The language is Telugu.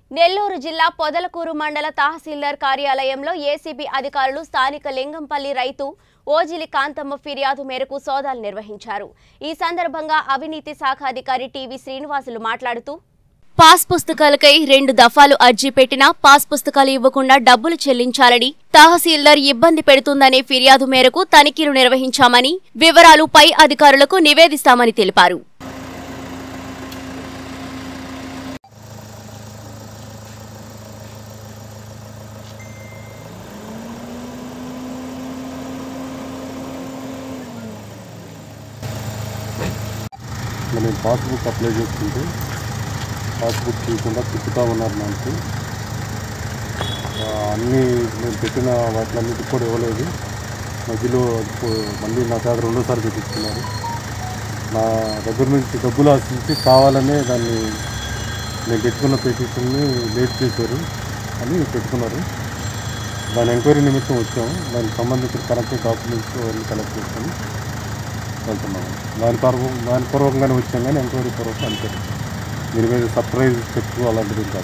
నెల్లూరు జిల్లా పొదలకూరు మండల తహసీల్దార్ కార్యాలయంలో ఏసీబీ అధికారులు స్థానిక లింగంపల్లి రైతు ఓజిలి కాంతమ్మ ఫిర్యాదు మేరకు సోదాలు నిర్వహించారు. ఈ సందర్భంగా అవినీతి శాఖ అధికారి టీవీ శ్రీనివాసులు మాట్లాడుతూ పాస్ పుస్తకాలకై 2 దఫాలు అర్జీ పెట్టినా పాస్ పుస్తకాలు ఇవ్వకుండా డబ్బులు చెల్లించాలని తహసీల్దార్ ఇబ్బంది పెడుతుందనే ఫిర్యాదు మేరకు తనిఖీలు నిర్వహించామని, వివరాలు పై అధికారులకు నివేదిస్తామని తెలిపారు. నేను పాస్బుక్ అప్లై చేసుకుంటే పాస్బుక్ తీయకుండా తిప్పుతా ఉన్నారు. నాకు అన్నీ నేను పెట్టిన వాటిలన్నిటికి కూడా ఇవ్వలేదు. మధ్యలో మళ్ళీ నా దగ్గర 2వ సారి పెట్టించుకున్నారు. నా దగ్గర నుంచి డబ్బులు ఆశించి కావాలనే దాన్ని నేను పెట్టుకున్న పిటిషన్ని లేట్ చేశారు అని పెట్టుకున్నారు. దాని ఎంక్వైరీ నిమిత్తం వచ్చాము. దానికి సంబంధించిన కరెక్ట్ డాక్యుమెంట్స్ అన్నీ కలెక్ట్ చేసుకొని వెళ్తున్నాము. దాని పూర్వకంగానే వచ్చాం, కానీ ఎంక్వైరీ పూర్వకం అంతే. దీని మీద సర్ప్రైజ్ చెక్ అలాంటిది కాదు.